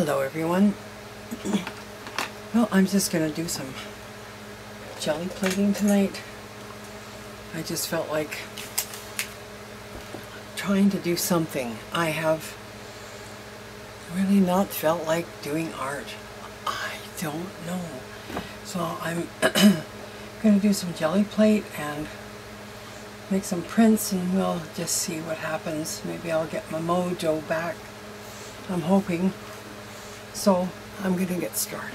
Hello everyone. Well, I'm just going to do some jelly plating tonight. I just felt like trying to do something. I have really not felt like doing art. I don't know. So I'm going to do some jelly plate and make some prints, and we'll just see what happens. Maybe I'll get my mojo back. I'm hoping. So I'm going to get started.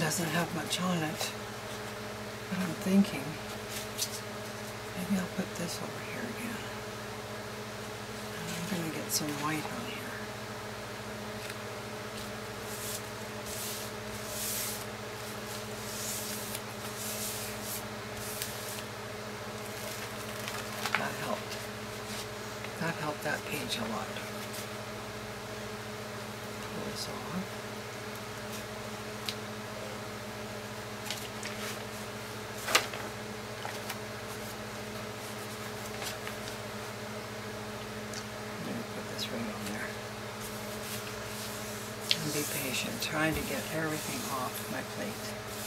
doesn't have much on it. But I'm thinking, maybe I'll put this over here again. And I'm going to get some white on here. That helped. That helped that page a lot. Pull this off. Be patient, trying to get everything off my plate.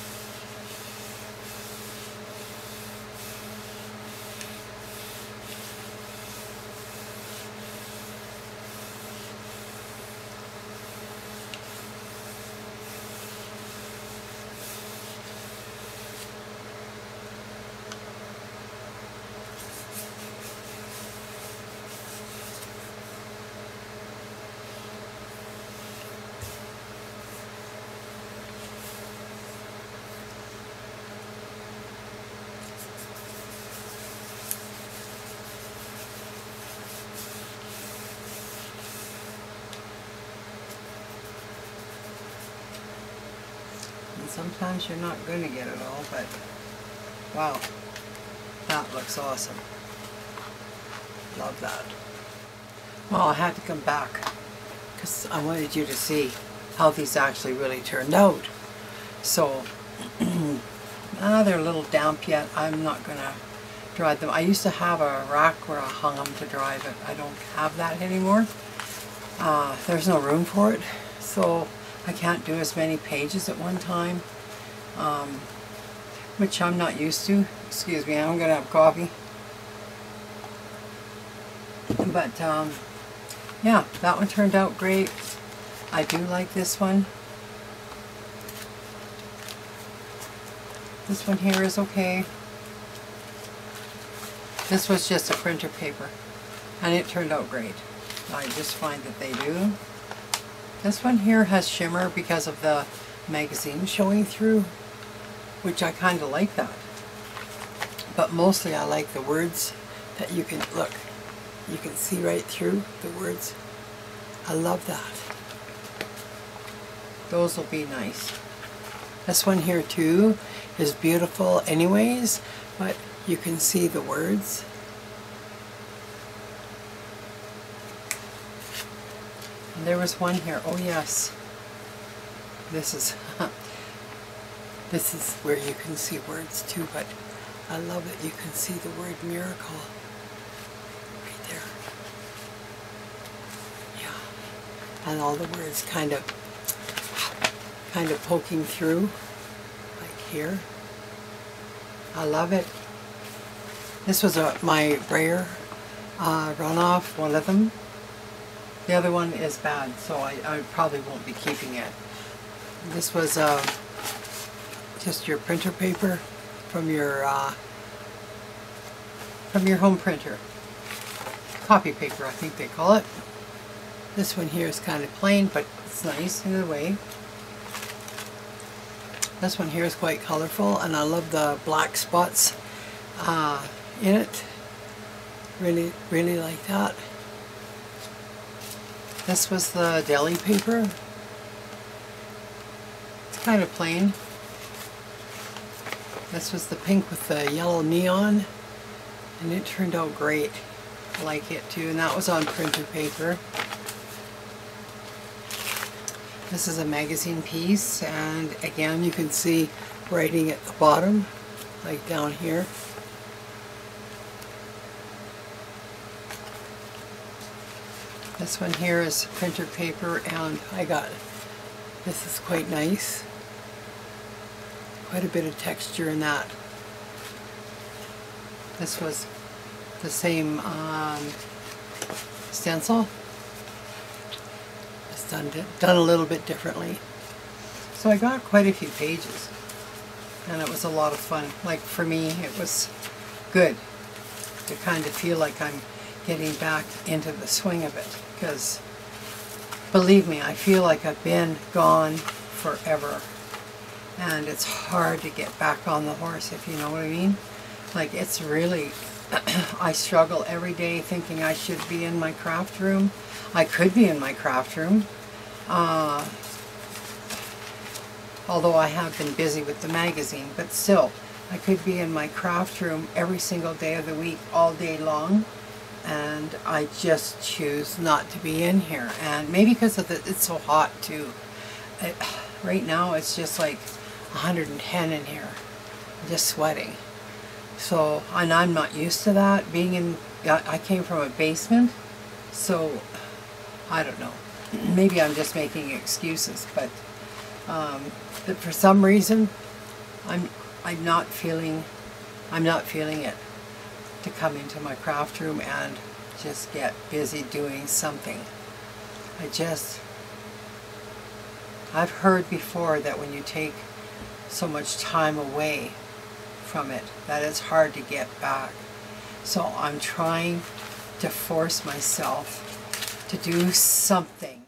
Sometimes you're not going to get it all, but wow, that looks awesome. Love that. Well, I had to come back because I wanted you to see how these actually really turned out. So, they're a little damp yet. I'm not going to dry them. I used to have a rack where I hung them to dry, but I don't have that anymore. There's no room for it, so I can't do as many pages at one time, which I'm not used to. Excuse me, I'm going to have coffee. But, yeah, that one turned out great. I do like this one. This one here is okay. This was just a printer paper, and it turned out great. I just find that they do. This one here has shimmer because of the magazine showing through, which I kind of like that. But mostly I like the words that you can, look, you can see right through the words. I love that. Those will be nice. This one here too is beautiful anyways, but you can see the words. And there was one here, oh yes, this is this is where you can see words too, but I love that you can see the word miracle right there. Yeah, and all the words kind of poking through, like here. I love it. This was my brayer runoff, one of them. The other one is bad, so I probably won't be keeping it. This was just your printer paper from your home printer. Copy paper, I think they call it. This one here is kind of plain, but it's nice in a way. This one here is quite colorful, and I love the black spots in it. Really, really like that. This was the deli paper. It's kind of plain. This was the pink with the yellow neon, and it turned out great. I like it too, and that was on printer paper. This is a magazine piece, and again you can see writing at the bottom, like down here. This one here is printer paper, and this is quite nice. Quite a bit of texture in that. This was the same stencil. It's done a little bit differently. So I got quite a few pages, and it was a lot of fun. Like for me, it was good to kind of feel like I'm getting back into the swing of it, because believe me, I feel like I've been gone forever. and it's hard to get back on the horse, if you know what I mean. Like, it's really, I struggle every day thinking I should be in my craft room. I could be in my craft room, although I have been busy with the magazine, but still, I could be in my craft room every single day of the week, all day long, and I just choose not to be in here. And maybe because of it's so hot too. Right now it's just like 110 in here. I'm just sweating. So, and I'm not used to that. Being in, I came from a basement, so I don't know. Maybe I'm just making excuses, but for some reason, I'm not feeling it to come into my craft room and just get busy doing something. I've heard before that when you take so much time away from it, that it's hard to get back. So I'm trying to force myself to do something.